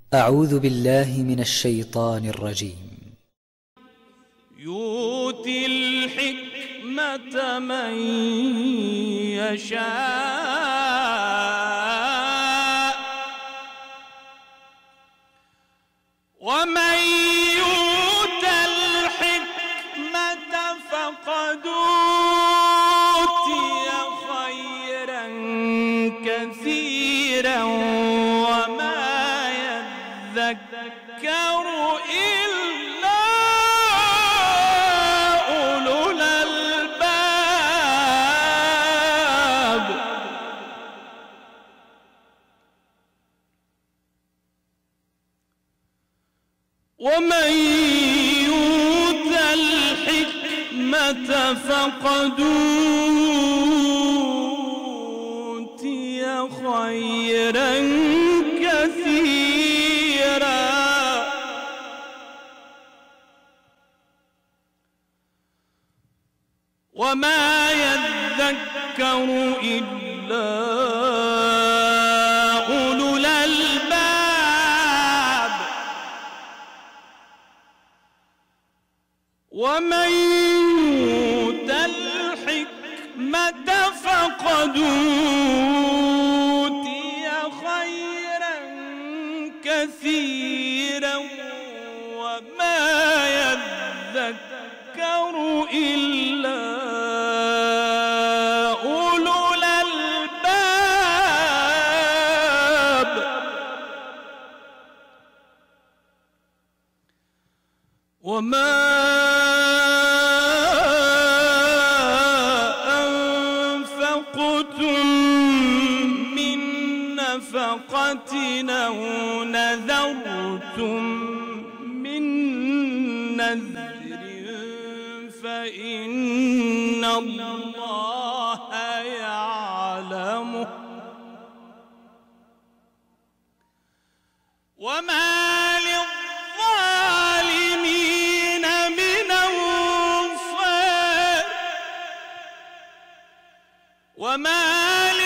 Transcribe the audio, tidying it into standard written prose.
أعوذ بالله من الشيطان الرجيم. يؤتي الحكمة من يشاء ومن يؤت الحكمة فقد أوتي خيرا كثيرا وما يذكر إلا أولو الألباب. ومن يؤت الحكمة فقد أوتي خيرا كثيرا وما يذكر إلا أولو الألباب. ومن يؤت الحكمة فقد أوتي خيرا كثيرا وما يذكر إلا أولو الألباب. وما أنفقتم من نفقة أو نذرتم من نذر فإن الله يعلمه وما للظالمين من أنصار. وما